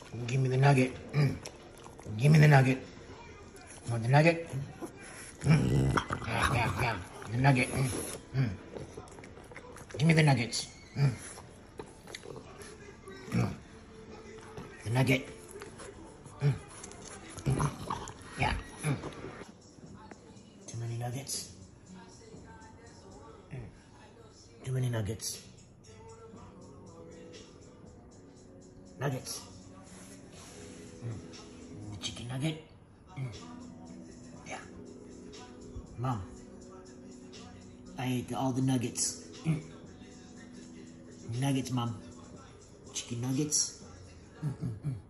Give me the nugget. Give me the nugget. Want the nugget? Yeah. The nugget. Give me the nuggets. The nugget. Yeah. Too many nuggets. Too many nuggets. Nuggets. The chicken nugget. Yeah. Mom, I ate all the nuggets. Nuggets, Mom. Chicken nuggets.